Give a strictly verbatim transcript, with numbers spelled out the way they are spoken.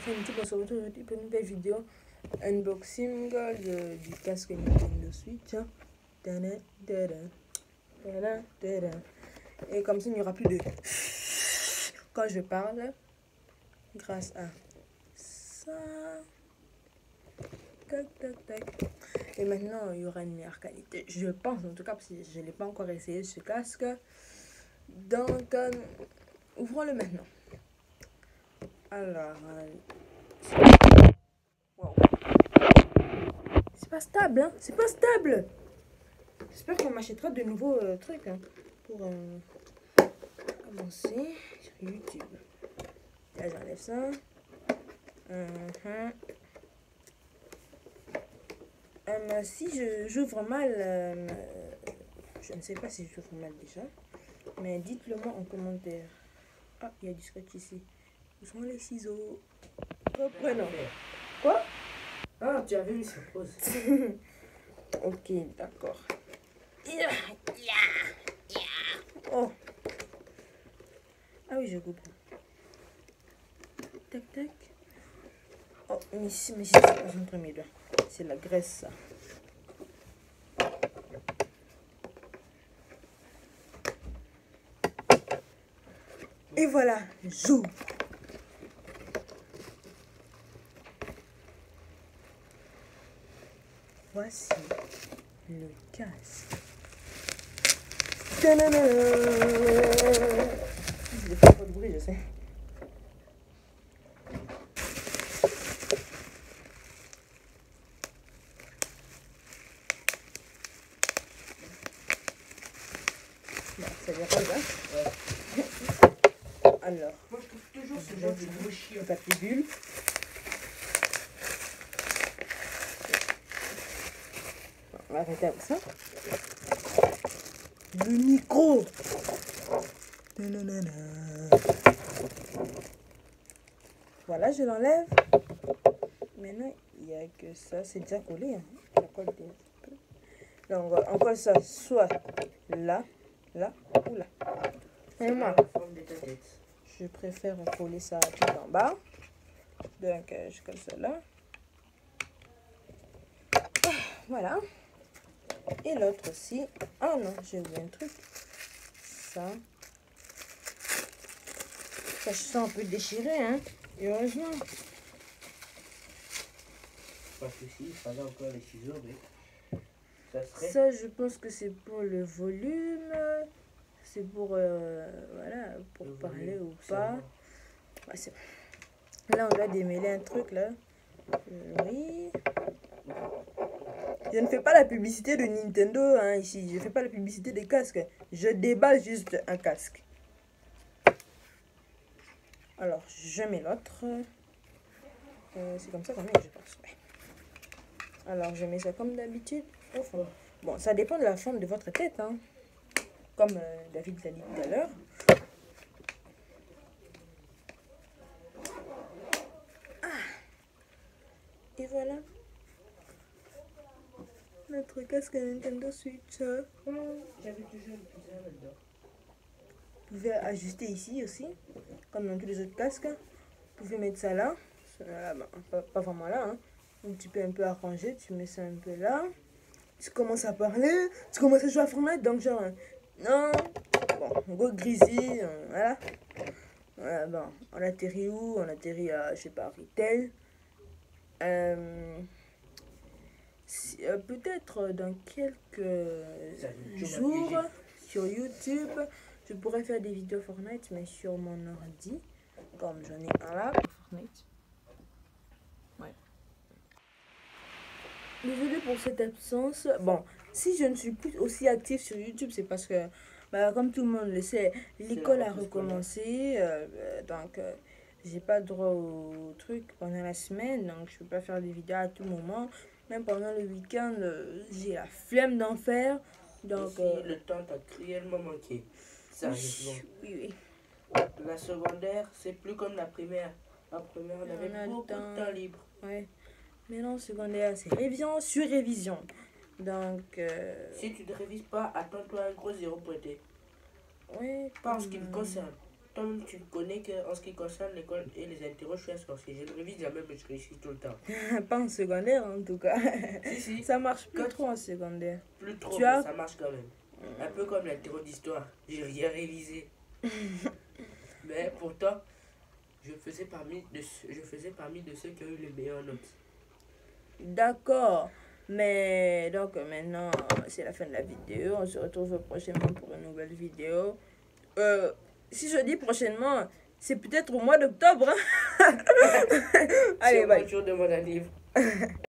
sur YouTube, on se retrouve aujourd'hui pour une nouvelle vidéo unboxing de, du casque Nintendo Switch. Tadam, tadam, tadam, tadam. Et comme ça, il n'y aura plus de quand je parle, grâce à ça. Tac, tac, tac. Et maintenant, il y aura une meilleure qualité. Je pense, en tout cas, parce que je ne l'ai pas encore essayé ce casque. Donc, euh, ouvrons-le maintenant. Alors, euh, wow. C'est pas stable, hein? C'est pas stable. J'espère qu'on m'achètera de nouveaux euh, trucs hein, pour euh, commencer sur YouTube. Là, j'enlève ça. Uh-huh. Um, si je j'ouvre mal, euh, je ne sais pas si j'ouvre mal déjà, mais dites-le moi en commentaire. Ah, il y a du scotch ici. Où sont les ciseaux? Reprenons. Quoi? Ah, tu avais mis sur pause. Ok, d'accord. Oh. Ah oui, je comprends. Tac, tac. Oh, mais ici, mais ici, c'est pas entre mes doigts. C'est la graisse, ça. Et voilà, j'ouvre. Voici le casque. Ta-da-da. Je fais pas de bruit, je sais. Bon, ça vient pas là. Ouais. Alors, moi je trouve toujours ce genre de gros chien. papier bulle. On va arrêter avec ça. Le micro. Nanana. Voilà, je l'enlève. Maintenant, il n'y a que ça. C'est déjà collé. Hein. La colle un peu. Donc, on colle ça soit là, là ou là. Et moi, je préfère coller ça tout en bas. Donc, euh, je colle ça là. Voilà. Et l'autre aussi. Ah non, j'ai oublié un truc. Ça. Ça, je sens un peu déchiré, hein. Et heureusement. Parce que si, il fallait encore les ciseaux, mais ça serait. Ça, je pense que c'est pour le volume. C'est pour, euh, voilà, pour le parler volume, ou pas. Ouais, c'est... Là, on doit démêler un truc, là. Euh, oui. Je ne fais pas la publicité de Nintendo hein, ici. Je ne fais pas la publicité des casques. Je déballe juste un casque. Alors, je mets l'autre. Euh, c'est comme ça quand même, je pense. Ouais. Alors, je mets ça comme d'habitude au fond. Bon, ça dépend de la forme de votre tête. Hein. Comme euh, David l'a dit tout à l'heure. Ah. Et voilà. Notre casque Nintendo Switch. J'avais toujours une pizza là-dedans. Vous pouvez ajuster ici aussi, comme dans tous les autres casques. Vous pouvez mettre ça là. Là bah, pas, pas vraiment là. Hein. Donc tu peux un peu arranger. Tu mets ça un peu là. Tu commences à parler. Tu commences à jouer à Fortnite. Donc genre, non. Bon, on go Grizzly. Euh, voilà. Voilà, bon. On atterrit où? On atterrit à, je sais pas, Retail. Euh... Si, euh, peut-être dans quelques jours sur YouTube, je pourrais faire des vidéos Fortnite, mais sur mon ordi, comme j'en ai un là pour Fortnite. Ouais. Désolée pour cette absence. Bon, si je ne suis plus aussi active sur YouTube, c'est parce que, bah, comme tout le monde le sait, l'école a recommencé, euh, donc euh, j'ai pas droit au truc pendant la semaine, donc je peux pas faire des vidéos à tout moment. Même pendant le week-end, euh, j'ai la flemme d'en faire. Donc, si euh, le temps t'a cruellement manqué. Sérieusement. Oui, oui. La secondaire, c'est plus comme la primaire. La primaire, on avait on beaucoup temps. de temps libre. Ouais. Mais non, secondaire, c'est révision sur révision. Donc... Euh... Si tu ne révises pas, attends-toi un gros zéro pointé. Oui. Pas en ce qui me concerne. Tom, tu connais qu'en ce qui concerne l'école et les interros, je suis un sorcier. Je ne révise jamais, mais je réussis tout le temps. Pas en secondaire en tout cas. Si, si. Ça marche plus Quand- trop en secondaire. Plus trop, Tu mais as- ça marche quand même. Un peu comme l'interro d'histoire. J'ai rien révisé. Mais pourtant, je faisais parmi de, ceux- je faisais parmi de ceux qui ont eu les meilleures notes. D'accord. Mais donc maintenant, c'est la fin de la vidéo. On se retrouve prochainement pour une nouvelle vidéo. Euh, si je dis prochainement, c'est peut-être au mois d'octobre. Hein. Allez, C'est bye. le jour de mon anniversaire.